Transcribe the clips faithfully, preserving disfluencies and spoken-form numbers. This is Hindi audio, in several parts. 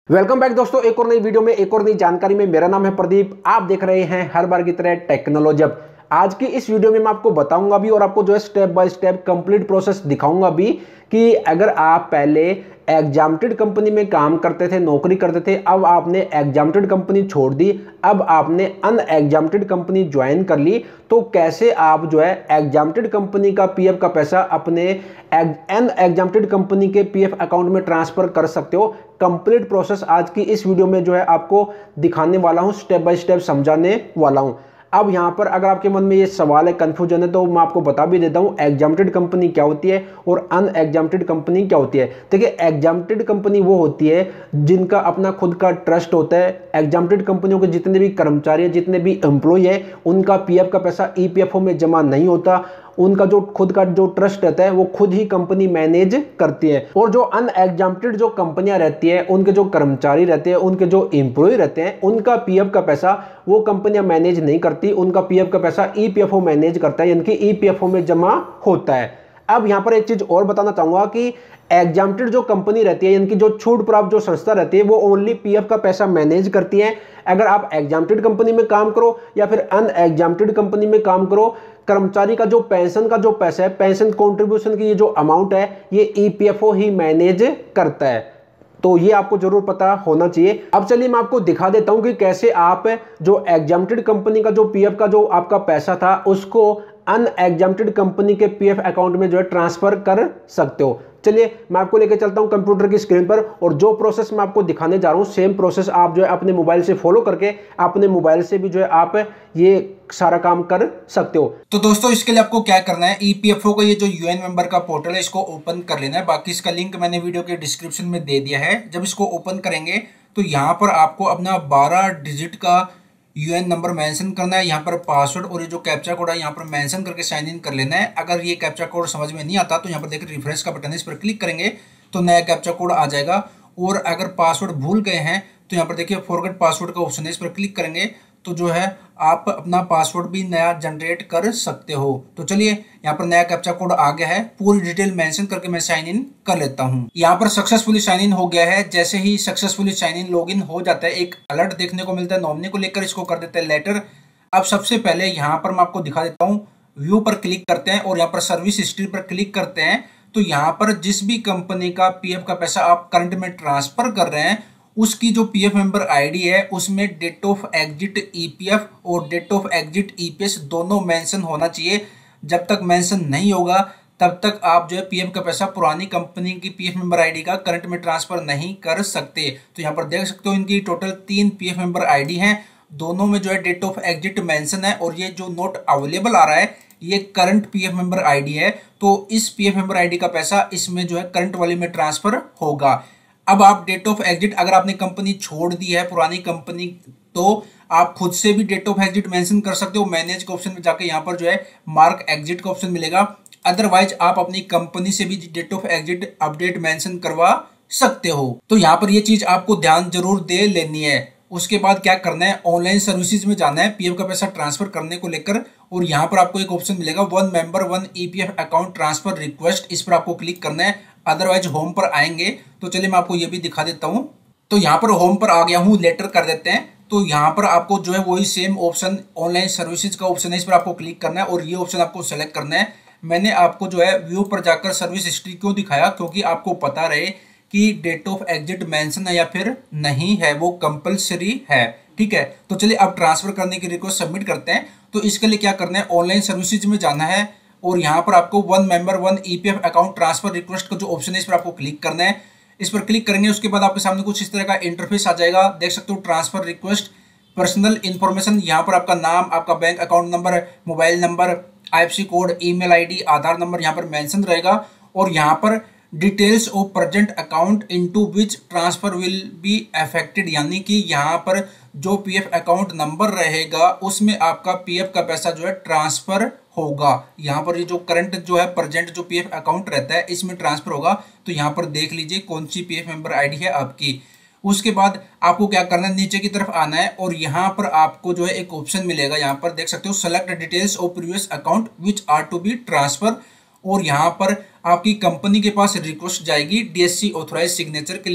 वेलकम बैक दोस्तों, एक और नई वीडियो में एक और नई जानकारी में। मेरा नाम है प्रदीप, आप देख रहे हैं हर बार की तरह टेक्नोलॉजी। अब आज की इस वीडियो में मैं आपको बताऊंगा भी और आपको जो है step by step complete process दिखाऊंगा भी कि अगर आप पहले एग्जामिनेटेड कंपनी में काम करते थे, नौकरी करते थे, अब आपने एग्जामिनेटेड कंपनी छोड़ दी, अब आपने अनएग्जामिनेटेड कंपनी ज्वाइन कर ली, तो कैसे आप जो है एग्जामिनेटेड कंपनी का पीएफ का पैसा अपने अनएग्जामिनेटेड कंपनी के पीएफ अकाउंट में ट्रांसफर कर सकते हो। कंप्लीट प्रोसेस आज की इस वीडियो में जो है आपको दिखाने वाला हूं, स्टेप बाय स्टेप समझाने वाला हूं। अब यहां पर अगर आपके मन में ये सवाल है, कंफ्यूजन है, तो मैं आपको बता भी देता हूं एग्जामिनेटेड कंपनी क्या होती है और अनएग्जामिनेटेड कंपनी क्या होती है। देखिए, एग्जामिनेटेड कंपनी वो होती है जिनका अपना खुद का ट्रस्ट होता है। एग्जामिनेटेड कंपनियों के जितने भी कर्मचारी हैं, जितने भी एम्प्लॉय हैं, उनका पीएफ का पैसा ईपीएफओ में जमा नहीं होता। उनका जो खुद का जो ट्रस्ट रहता है वो खुद ही कंपनी मैनेज करती है। और जो अनएग्जामिनेटेड जो कंपनियां रहती है, उनके जो कर्मचारी रहते हैं, उनके जो एम्प्लॉय रहते हैं, उनका पीएफ का पैसा वो कंपनियां मैनेज नहीं करती। उनका पीएफ का पैसा ईपीएफओ मैनेज करता है, यानी कि ईपीएफओ में जमा होता है। अब यहां पर एक चीज और बताना चाहूंगा कि एग्जामिनेटेड जो कंपनी रहती है, यानी कि जो छूट प्राप्त जो संस्था रहती है, वो ओनली पीएफ का पैसा मैनेज करती है। अगर आप एग्जामिनेटेड कंपनी में काम करो या फिर अनएग्जामिनेटेड कंपनी में काम करो, कर्मचारी का जो पेंशन का जो पैसा है, पेंशन कंट्रीब्यूशन की ये जो अमाउंट है, ये ईपीएफओ ही मैनेज करता है। तो ये आपको जरूर पता होना चाहिए। अब चलिए मैं आपको दिखा देता हूं कि कैसे आप जो एग्जामिनेटेड कंपनी का जो पीएफ का जो आपका पैसा था, उसको अनएग्जामिनेटेड कंपनी के पीएफ अकाउंट में जो है ट्रांसफर कर सकते हो। चलिए मैं आपको लेकर चलता हूं कंप्यूटर की स्क्रीन पर, और जो प्रोसेस मैं आपको दिखाने जा रहा हूं, सेम प्रोसेस आप जो है अपने मोबाइल से फॉलो करके अपने मोबाइल से भी जो है आप ये सारा काम कर सकते हो। तो दोस्तों, इसके लिए आपको क्या करना है, ईपीएफओ का ये जो यूएन मेंबर का पोर्टल है, इसको ओपन कर लेना है। बाकी इसका लिंक मैंने वीडियो के डिस्क्रिप्शन में दे दिया है। जब इसको ओपन करेंगे तो यहाँ पर आपको अपना बारह डिजिट का यूएन नंबर मेंशन करना है। यहाँ पर पासवर्ड और ये जो कैप्चा कोड है यहाँ पर मेंशन करके साइन इन कर लेना है। अगर ये कैप्चा कोड समझ में नहीं आता तो यहाँ पर देखिए रिफ्रेश का बटन है, इस पर क्लिक करेंगे तो नया कैप्चा कोड आ जाएगा। और अगर पासवर्ड भूल गए हैं तो यहाँ पर देखिए फॉरगेट पासवर्ड का ऑप्शन है, इस पर क्लिक करेंगे तो जो है आप अपना पासवर्ड भी नया जनरेट कर सकते हो। तो चलिए यहाँ पर नया कैप्चा कोड आ गया है, पूरी डिटेल मेंशन करके मैं साइन इन कर लेता हूँ। यहाँ पर सक्सेसफुली साइन इन हो गया है। जैसे ही सक्सेसफुली साइन इन लॉगिन हो जाता है, एक अलर्ट देखने को मिलता है नॉमिनी को लेकर, इसको कर देते हैं लेटर। अब सबसे पहले यहाँ पर मैं आपको दिखा देता हूँ, व्यू पर क्लिक करते हैं और यहाँ पर सर्विस हिस्ट्री पर क्लिक करते हैं। तो यहाँ पर जिस भी कंपनी का पीएफ का पैसा आप करंट में ट्रांसफर कर रहे हैं, उसकी जो पीएफ मेंबर आईडी है उसमें डेट ऑफ एग्जिट ईपीएफ और डेट ऑफ एग्जिट ईपीएस दोनों मेंशन होना चाहिए। जब तक मेंशन नहीं होगा तब तक आप जो है पीएफ का पैसा पुरानी कंपनी की पीएफ मेंबर आईडी का करंट में ट्रांसफर नहीं कर सकते। तो यहाँ पर देख सकते हो इनकी टोटल तीन पीएफ मेंबर आईडी हैं, दोनों में जो है डेट ऑफ एग्जिट मेंशन है। और ये जो नोट अवेलेबल आ रहा है ये करंट पीएफ मेंबर आईडी है, तो इस पीएफ मेंबर आईडी का पैसा इसमें जो है करंट वाले में ट्रांसफर होगा। अब आप डेट ऑफ एग्जिट, अगर आपने कंपनी छोड़ दी है पुरानी कंपनी, तो आप खुद से भी डेट ऑफ एग्जिट मेंशन कर सकते हो। मैनेज के ऑप्शन में जाके यहाँ पर जो है मार्क एग्जिट का ऑप्शन मिलेगा। अदरवाइज आप अपनी कंपनी से भी date of exit update mention करवा सकते हो। तो यहाँ पर ये चीज आपको ध्यान जरूर दे लेनी है। उसके बाद क्या करना है, ऑनलाइन सर्विसेज में जाना है पीएफ का पैसा ट्रांसफर करने को लेकर, और यहाँ पर आपको एक ऑप्शन मिलेगा one member one EPF account transfer request, इस पर आपको क्लिक करना है। अदरवाइज होम पर आएंगे तो चलिए मैं आपको ये भी दिखा देता हूँ। तो यहाँ पर होम पर आ गया हूँ, लेटर कर देते हैं। तो यहाँ पर आपको जो है वही सेम ऑप्शन ऑनलाइन सर्विसेज का ऑप्शन है, इस पर आपको क्लिक करना है और ये ऑप्शन आपको सेलेक्ट करना है। मैंने आपको जो है व्यू पर जाकर सर्विस हिस्ट्री क्यों दिखाया, क्योंकि आपको पता रहे कि डेट ऑफ एग्जिट मेंशन है या फिर नहीं है, वो कंपलसरी है। ठीक है, तो चलिए अब ट्रांसफर करने की रिक्वेस्ट सबमिट करते हैं। तो इसके लिए क्या करना है, ऑनलाइन सर्विसेज में जाना है और यहाँ पर आपको one member one EPF account transfer request का जो ऑप्शन है इस पर आपको क्लिक करना है। इस पर क्लिक करेंगे उसके बाद आपके सामने कुछ इस तरह का इंटरफेस आ जाएगा। देख सकते हो ट्रांसफर रिक्वेस्ट, पर्सनल इन्फॉर्मेशन, यहाँ पर आपका नाम, आपका bank account number, mobile number, IFSC code, email ID, Aadhaar number यहाँ पर मेंशन रहेगा। और यहाँ पर details of present account into which transfer will be affected, यानी कि यहाँ पर जो पीएफ अकाउंट नंबर रहेगा उसमें आपका पीएफ का पैसा जो है ट्रांसफर होगा। यहाँ पर ये जो करंट जो है प्रेजेंट जो पीएफ अकाउंट रहता है इसमें ट्रांसफर होगा। तो यहाँ पर देख लीजिए कौन सी पीएफ मेंबर आईडी है आपकी। उसके बाद आपको क्या करना है, नीचे की तरफ आना है और यहाँ पर आपको जो है एक ऑप्शन मिलेगा, यहाँ पर देख सकते हो select details of previous account which are to be transfer. और यहाँ पर आपकी कंपनी के पास रिक्वेस्ट जाएगी डीएससी ऑथराइज सिग्नेचर के लिए।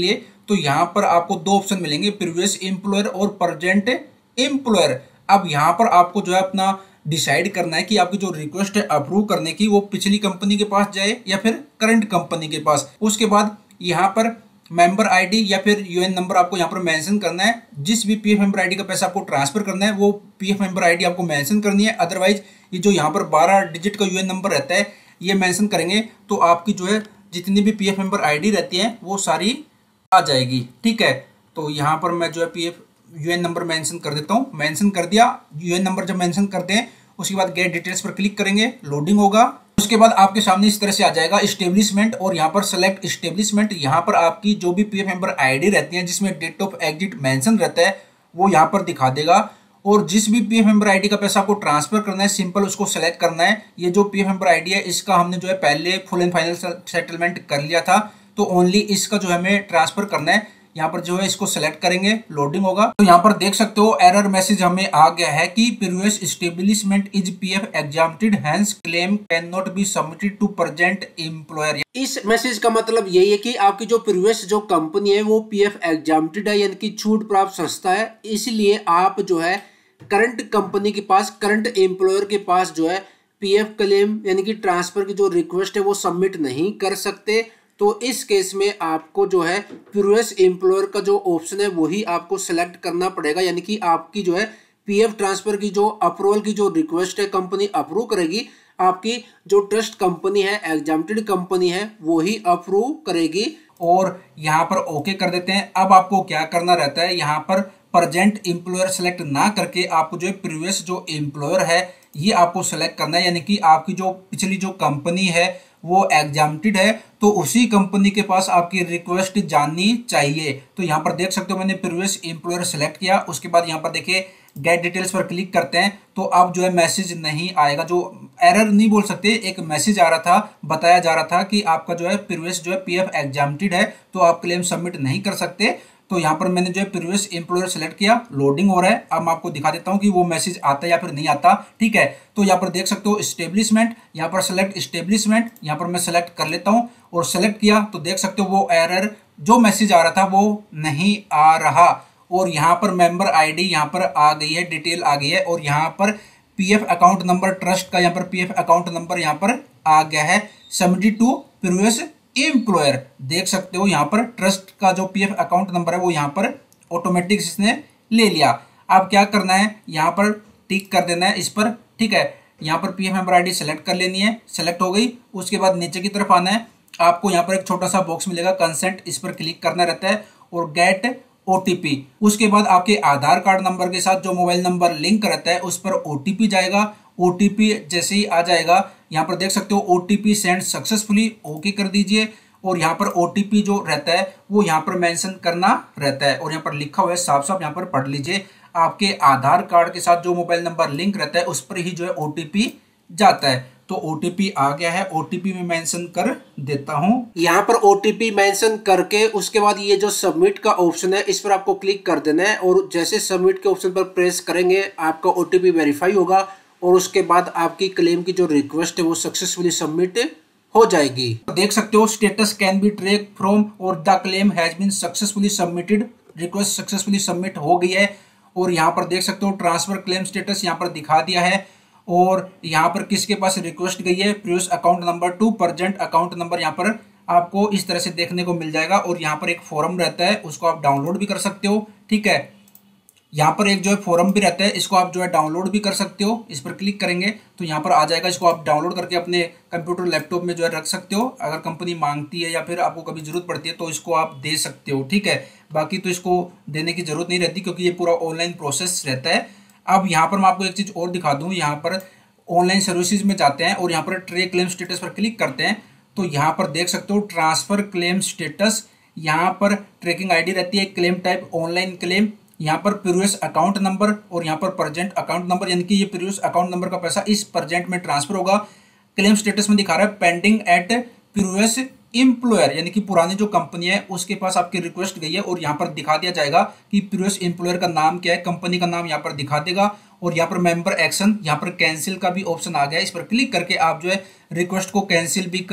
तो यहाँ पर आपको दो ऑप्शन मिलेंगे, प्रीवियस एम्प्लॉयर और प्रेजेंट एम्प्लॉयर। अब यहाँ पर आपको जो है अपना डिसाइड करना है कि आपकी जो रिक्वेस्ट है अप्रूव करने की वो पिछली कंपनी के पास जाए या फिर करंट कंपनी के पास। उसके बाद यहाँ पर मेंबर आईडी या फिर यूएन नंबर आपको यहाँ पर मेंशन करना है। जिस भी पीएफ मेंबर आईडी का पैसा आपको ट्रांसफर करना है वो पीएफ मेंबर आईडी आपको मेंशन करनी है। अदरवाइज ये जो यहाँ पर बारह डिजिट का यूएन नंबर रहता है ये मेंशन करेंगे तो आपकी जो है जितनी भी पीएफ मेंबर आईडी रहती है वो सारी आ जाएगी। ठीक है, तो यहाँ पर मैं जो है पीएफ यूएन नंबर मेंशन कर देता हूँ। मेंशन कर दिया, यूएन नंबर जब मेंशन करते हैं उसके बाद गेट डिटेल्स पर क्लिक करेंगे, लोडिंग होगा। उसके बाद आपके सामने इस तरह से आ जाएगा इस्टेब्लिशमेंट और यहाँ पर सेलेक्ट इस्टेब्लिशमेंट। यहाँ पर आपकी जो भी पीएफ मेंबर आईडी रहती है जिसमें डेट ऑफ एग्जिट मेंशन रहता है वो यहाँ पर दिखा देगा। और जिस भी पीएफ मेंबर आईडी का पैसा आपको ट्रांसफर करना है सिंपल उसको सेलेक्ट करना है। ये जो पीएफ मेंबर आईडी है इसका हमने जो है पहले फुल एंड फाइनल सेटलमेंट कर लिया था, तो ओनली इसका जो है हमें ट्रांसफर करना है। यहाँ पर जो है इसको सेलेक्ट करेंगे, लोडिंग होगा। तो यहाँ पर देख सकते हो एरर मैसेज हमें आ गया है कि previous establishment is PF exempted, hence claim can not be submitted to present employer. इस मैसेज का मतलब यही है कि आपकी जो प्रीवियस जो कंपनी है वो पीएफ एग्जाम्प्टेड है, यानी कि छूट प्राप्त संस्था है, इसलिए आप जो है करंट कंपनी के पास, करंट एम्प्लॉयर के पास जो है पीएफ क्लेम यानी कि ट्रांसफर की जो रिक्वेस्ट है वो सबमिट नहीं कर सकते। तो इस केस में आपको जो है प्रीवियस एम्प्लॉयर का जो ऑप्शन है वही आपको सेलेक्ट करना पड़ेगा, यानी कि आपकी जो है पीएफ ट्रांसफर की जो अप्रूवल की जो रिक्वेस्ट है कंपनी अप्रूव करेगी, आपकी जो ट्रस्ट कंपनी है, एग्जाम्प्टेड कंपनी है, वो ही अप्रूव करेगी। और यहाँ पर ओके कर देते हैं। अब आपको क्या करना रहता है, यहाँ पर प्रेजेंट एम्प्लॉयर सेलेक्ट ना करके आपको जो है प्रीवियस जो एम्प्लॉयर है ये आपको सेलेक्ट करना है, यानी कि आपकी जो पिछली जो कंपनी है वो एग्जाम्प्टेड है तो उसी कंपनी के पास आपकी रिक्वेस्ट जानी चाहिए। तो यहाँ पर देख सकते हो मैंने प्रीवियस एम्प्लॉयर सेलेक्ट किया। उसके बाद यहाँ पर देखिए गेट डिटेल्स पर क्लिक करते हैं तो अब जो है मैसेज नहीं आएगा, जो एरर नहीं बोल सकते, एक मैसेज आ रहा था, बताया जा रहा था कि आपका जो है प्रीवियस जो है पीएफ एग्जाम्प्टेड है तो आप क्लेम सबमिट नहीं कर सकते। तो यहाँ पर मैंने जो है प्रीवियस एम्प्लॉयर सेलेक्ट किया, लोडिंग हो रहा है। अब मैं आपको दिखा देता हूँ कि वो मैसेज आता है या फिर नहीं आता। ठीक है, तो यहाँ पर देख सकते हो इस्टेब्लिशमेंट, यहाँ पर सेलेक्ट इस्टेब्लिशमेंट, यहाँ पर मैं सेलेक्ट कर लेता हूँ और सेलेक्ट किया तो देख सकते हो वो एरर जो मैसेज आ रहा था वो नहीं आ रहा। और यहाँ पर मेंबर आईडी यहाँ पर आ गई है, डिटेल आ गई है और यहाँ पर पीएफ अकाउंट नंबर ट्रस्ट का यहाँ पर पीएफ अकाउंट नंबर यहाँ पर आ गया है सबमिटेड टू प्रीवियस एम्प्लॉयर। देख सकते हो यहाँ पर ट्रस्ट का जो पीएफ अकाउंट नंबर है वो यहाँ पर ऑटोमेटिक इसने ले लिया। अब क्या करना है, यहाँ पर टिक कर देना है इस पर। ठीक है, यहाँ पर पीएफ मेंबर आईडी सेलेक्ट कर लेनी है, सेलेक्ट हो गई। उसके बाद नीचे की तरफ आना है, आपको यहाँ पर एक छोटा सा बॉक्स मिलेगा कंसेंट, इस पर क्लिक करना रहता है और गेट ओटीपी। उसके बाद आपके आधार कार्ड नंबर के साथ जो मोबाइल नंबर लिंक रहता है उस पर ओटीपी जाएगा। ओटीपी जैसे ही आ जाएगा यहाँ पर देख सकते हो ओटीपी सेंड सक्सेसफुली, ओके कर दीजिए। और यहाँ पर ओटीपी जो रहता है वो यहाँ पर मेंशन करना रहता है और यहाँ पर लिखा हुआ है साफ साफ, यहाँ पर पढ़ लीजिए। आपके आधार कार्ड के साथ जो मोबाइल नंबर लिंक रहता है उस पर ही जो है ओटीपी जाता है। तो ओटीपी आ गया है, ओटीपी में मेंशन कर देता हूं। यहाँ पर ओटीपी मेंशन करके उसके बाद ये जो सबमिट का ऑप्शन है इस पर आपको क्लिक कर देना है और जैसे सबमिट के ऑप्शन पर प्रेस करेंगे आपका ओटीपी वेरीफाई होगा और उसके बाद आपकी क्लेम की जो रिक्वेस्ट है वो सक्सेसफुली सबमिट हो जाएगी। देख सकते हो status can be track from और the claim has been successfully submitted, request successfully submit हो गई है। और यहाँ पर देख सकते हो ट्रांसफर क्लेम स्टेटस यहाँ पर दिखा दिया है और यहाँ पर किसके पास रिक्वेस्ट गई है, previous account number to present account number यहाँ पर आपको इस तरह से देखने को मिल जाएगा। और यहाँ पर एक फॉर्म रहता है उसको आप डाउनलोड भी कर सकते हो। ठीक है, यहाँ पर एक जो है फॉर्म भी रहता है, इसको आप जो है डाउनलोड भी कर सकते हो। इस पर क्लिक करेंगे तो यहाँ पर आ जाएगा, इसको आप डाउनलोड करके अपने कंप्यूटर लैपटॉप में जो है रख सकते हो। अगर कंपनी मांगती है या फिर आपको कभी जरूरत पड़ती है तो इसको आप दे सकते हो। ठीक है, बाकी तो इसको देने की जरूरत नहीं रहती क्योंकि ये पूरा ऑनलाइन प्रोसेस रहता है। अब यहाँ पर मैं आपको एक चीज़ और दिखा दूँ, यहाँ पर ऑनलाइन सर्विसेज में जाते हैं और यहाँ पर ट्रैक क्लेम स्टेटस पर क्लिक करते हैं तो यहाँ पर देख सकते हो ट्रांसफर क्लेम स्टेटस, यहाँ पर ट्रैकिंग आईडी रहती है, क्लेम टाइप ऑनलाइन क्लेम, यहाँ पर प्रीवियस अकाउंट नंबर और यहाँ पर प्रेजेंट अकाउंट नंबर, यानी कि ये प्रीवियस अकाउंट नंबर का पैसा इस प्रेजेंट में ट्रांसफर होगा। क्लेम स्टेटस में दिखा रहा है पेंडिंग एट प्रीवियस एम्प्लॉयर, यानी कि पुरानी जो कंपनी है उसके पास आपकी रिक्वेस्ट गई है और यहाँ पर दिखा दिया जाएगा कि प्रीवियस एम्प्लॉयर का नाम क्या है, कंपनी का नाम यहाँ पर दिखा देगा। और यहाँ पर मेंबर एक्शन, यहाँ पर कैंसिल का भी ऑप्शन आ गया है, इस पर क्लिक करके आप जो है रिक्वेस्ट को कैंसिल भी कर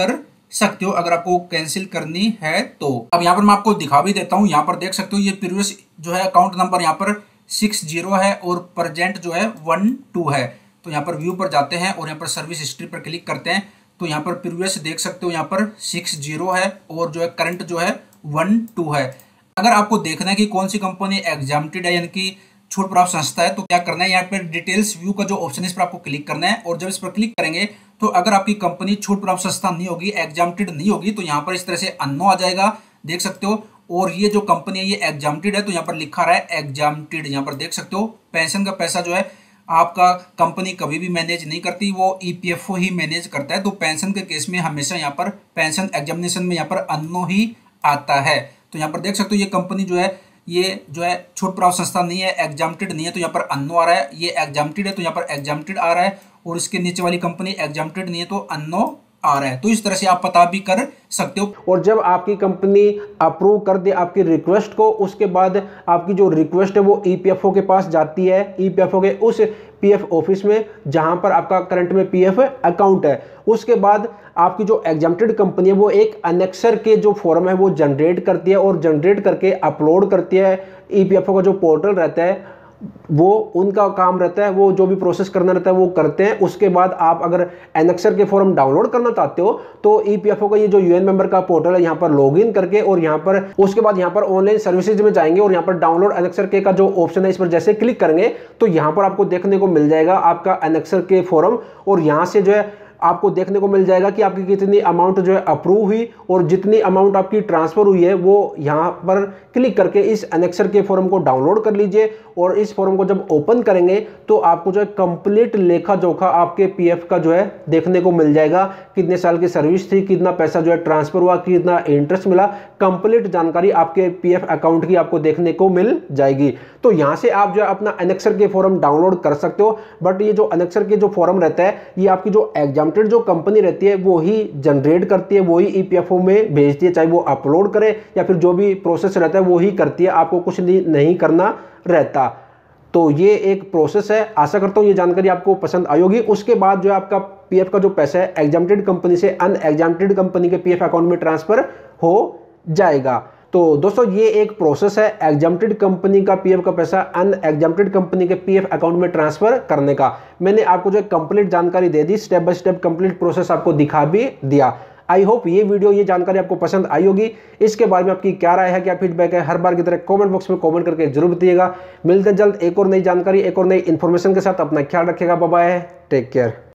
सकते हो अगर आपको कैंसिल करनी है तो। अब यहाँ पर मैं आपको दिखा भी देता हूँ। यहाँ पर देख सकते हो ये प्रीवियस जो है अकाउंट नंबर यहाँ पर सिक्स जीरो है और प्रेजेंट जो है वन टू है। तो यहाँ पर व्यू पर जाते हैं और यहाँ पर सर्विस हिस्ट्री पर क्लिक करते हैं तो यहाँ पर प्रीवियस देख सकते हो यहाँ पर सिक्स जीरो है और जो है करंट जो है वन टू है। अगर आपको देखना है कि कौन सी कंपनी एग्जाम्प्टेड है यानी कि छूट प्राप्त संस्था है तो क्या करना है, यहाँ पर डिटेल्स व्यू का जो ऑप्शन है इस पर आपको क्लिक करना है और जब इस पर क्लिक करेंगे तो अगर आपकी कंपनी छूट प्राप्त संस्था नहीं होगी, एग्जाम्प्टेड नहीं होगी तो यहाँ पर इस तरह से अन्नो आ जाएगा, देख सकते हो। और ये जो कंपनी है ये एग्जाम्प्टेड है तो यहाँ पर लिखा रहा है एग्जाम्प्टेड। यहाँ पर देख सकते हो पेंशन का पैसा जो है आपका कंपनी कभी भी मैनेज नहीं करती, वो ईपीएफओ ही मैनेज करता है। तो पेंशन के केस में हमेशा यहाँ पर पेंशन एग्जामिनेशन में यहाँ पर अन्नो ही आता है। तो यहाँ पर देख सकते हो ये कंपनी जो है ये जो है छूट प्राप्त संस्था नहीं है, एग्जाम्प्टेड नहीं है तो यहाँ पर अन्नो आ रहा है। ये एग्जाम्प्टेड है तो यहाँ पर एग्जाम्प्टेड आ रहा है और इसके नीचे वाली कंपनी एग्जाम्प्टेड नहीं है तो अन्नो आ रहा है। तो इस तरह से आप पता भी कर सकते हो। और जब आपकी कंपनी अप्रूव कर दे आपकी रिक्वेस्ट को, उसके बाद आपकी जो रिक्वेस्ट है वो ईपीएफओ के पास जाती है, ईपीएफओ के उस पीएफ ऑफिस में जहां पर आपका करंट में पीएफ अकाउंट है। उसके बाद आपकी जो एग्जाम्प्टेड कंपनी है वो एक अनेक्सर के जो फॉर्म है वो जनरेट करती है और जनरेट करके अपलोड करती है। ईपीएफओ का जो पोर्टल रहता है वो उनका काम रहता है, वो जो भी प्रोसेस करना रहता है वो करते हैं। उसके बाद आप अगर एनेक्सर के फॉर्म डाउनलोड करना चाहते हो तो ईपीएफओ का ये जो यूएन मेंबर का पोर्टल है यहाँ पर लॉगिन करके और यहाँ पर उसके बाद यहाँ पर ऑनलाइन सर्विसेज में जाएंगे और यहाँ पर डाउनलोड एनेक्सर के का जो ऑप्शन है इस पर जैसे क्लिक करेंगे तो यहाँ पर आपको देखने को मिल जाएगा आपका एनेक्सर के फॉर्म और यहाँ से जो है आपको देखने को मिल जाएगा कि आपकी कितनी अमाउंट जो है अप्रूव हुई और जितनी अमाउंट आपकी ट्रांसफर हुई है वो यहाँ पर क्लिक करके इस एनेक्सर के फॉर्म को डाउनलोड कर लीजिए। और इस फॉर्म को जब ओपन करेंगे तो आपको जो है कंप्लीट लेखा जोखा आपके पीएफ का जो है देखने को मिल जाएगा, कितने साल की सर्विस थी, कितना पैसा जो है ट्रांसफर हुआ, कितना इंटरेस्ट मिला, कंप्लीट जानकारी आपके पीएफ अकाउंट की आपको देखने को मिल जाएगी। तो यहाँ से आप जो है अपना एनेक्सर के फॉर्म डाउनलोड कर सकते हो। बट ये जो एनेक्सर के जो फॉर्म रहता है ये आपकी जो एग्जाम्प्टेड जो कंपनी रहती है वो ही जनरेट करती है, वो ही ईपीएफओ में भेजती है, चाहे वो अपलोड करे या फिर जो भी प्रोसेस रहता है वो ही करती है, आपको कुछ नहीं करना रहता। तो ये एक प्रोसेस है। आशा करता हूँ ये जानकारी आपको पसंद आई होगी। उसके बाद जो है आपका पीएफ का जो पैसा है एग्जाम्प्टेड कंपनी से अनएग्जाम्प्टेड कंपनी के पीएफ अकाउंट में ट्रांसफर हो जाएगा। तो दोस्तों ये एक प्रोसेस है एग्जाम्प्टेड कंपनी का पीएफ का पैसा अनएग्जाम्प्टेड कंपनी के पीएफ अकाउंट में ट्रांसफर करने का। मैंने आपको जो कंप्लीट जानकारी दे दी, step by step complete process आपको दिखा भी दिया। आई होप ये वीडियो ये जानकारी आपको पसंद आई होगी। इसके बारे में आपकी क्या राय है, क्या फीडबैक है, हर बार की तरह कमेंट बॉक्स में कमेंट करके जरूर बताइएगा। मिलते हैं जल्द एक और नई जानकारी, एक और नई इन्फॉर्मेशन के साथ। अपना ख्याल रखिएगा। Bye bye, take care.